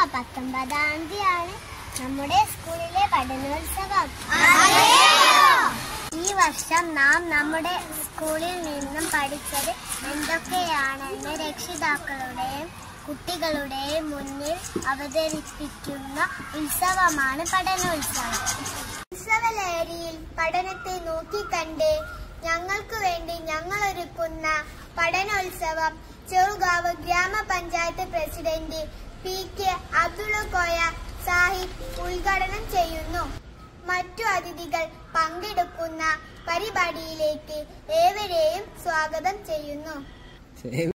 19 തീയതിയാണ് നമ്മുടെ സ്കൂളിലെ പഠനോത്സവം. ഈ വർഷം നാം നമ്മുടെ സ്കൂളിൽ നിന്നും പഠിച്ചത് എന്തൊക്കെയാണെന്ന് രക്ഷിതാക്കളുടെയും കുട്ടികളുടെയും മുന്നിൽ അവതരിപ്പിക്കുന്ന ഉത്സവമാണ് പഠനോത്സവം. ഉത്സവലഹരിയിൽ പഠനത്തെ നോക്കിക്കണ്ടേ ഞങ്ങൾക്ക് വേണ്ടി ഞങ്ങളൊരുക്കുന്ന പഠനോത്സവം ചെറുകാവ് ഗ്രാമപഞ്ചായത്ത് പ്രസിഡന്റ് PK അബ്ദുള്ള കോയ സാഹിബ് ഉദ്ഘാടനം ചെയ്യുന്നു. മറ്റു അതിഥികൾ പങ്കെടുക്കുന്ന പരിപാടിയിലേക്ക് ഏവരെയും സ്വാഗതം ചെയ്യുന്നു.